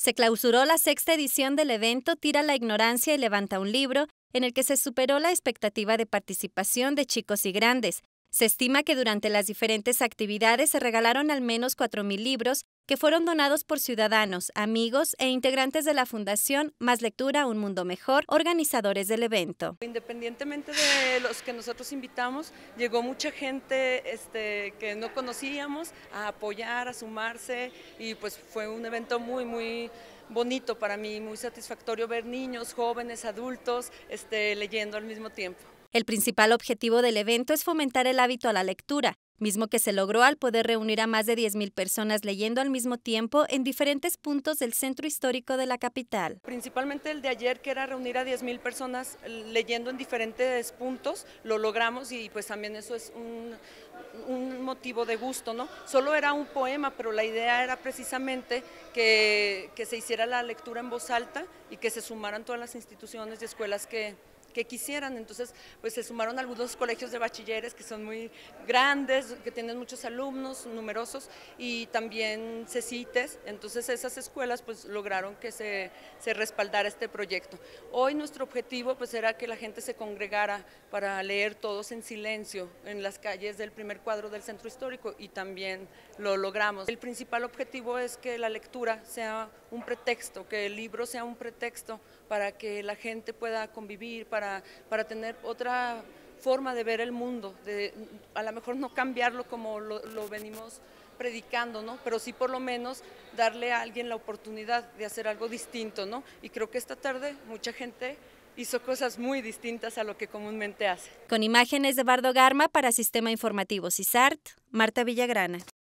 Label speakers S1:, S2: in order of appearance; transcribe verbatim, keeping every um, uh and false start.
S1: Se clausuró la sexta edición del evento Tira la ignorancia y levanta un libro, en el que se superó la expectativa de participación de chicos y grandes. Se estima que durante las diferentes actividades se regalaron al menos cuatro mil libros que fueron donados por ciudadanos, amigos e integrantes de la Fundación Más Lectura, Un Mundo Mejor, organizadores del evento.
S2: Independientemente de los que nosotros invitamos, llegó mucha gente este, que no conocíamos a apoyar, a sumarse, y pues fue un evento muy, muy bonito para mí, muy satisfactorio ver niños, jóvenes, adultos este, leyendo al mismo tiempo.
S1: El principal objetivo del evento es fomentar el hábito a la lectura, mismo que se logró al poder reunir a más de diez mil personas leyendo al mismo tiempo en diferentes puntos del centro histórico de la capital.
S2: Principalmente el de ayer, que era reunir a diez mil personas leyendo en diferentes puntos, lo logramos y pues también eso es un, un motivo de gusto, ¿no? Solo era un poema, pero la idea era precisamente que, que se hiciera la lectura en voz alta y que se sumaran todas las instituciones y escuelas que que quisieran. Entonces pues se sumaron algunos colegios de bachilleres que son muy grandes, que tienen muchos alumnos, numerosos, y también CECITES. Entonces esas escuelas pues lograron que se, se respaldara este proyecto. Hoy nuestro objetivo pues era que la gente se congregara para leer todos en silencio en las calles del primer cuadro del centro histórico, y también lo logramos. El principal objetivo es que la lectura sea un pretexto, que el libro sea un pretexto para que la gente pueda convivir, para, para tener otra forma de ver el mundo, de a lo mejor no cambiarlo como lo, lo venimos predicando, ¿no? Pero sí por lo menos darle a alguien la oportunidad de hacer algo distinto, ¿no? Y creo que esta tarde mucha gente hizo cosas muy distintas a lo que comúnmente hace.
S1: Con imágenes de Bardo Garma para Sistema Informativo CISART, Marta Villagrana.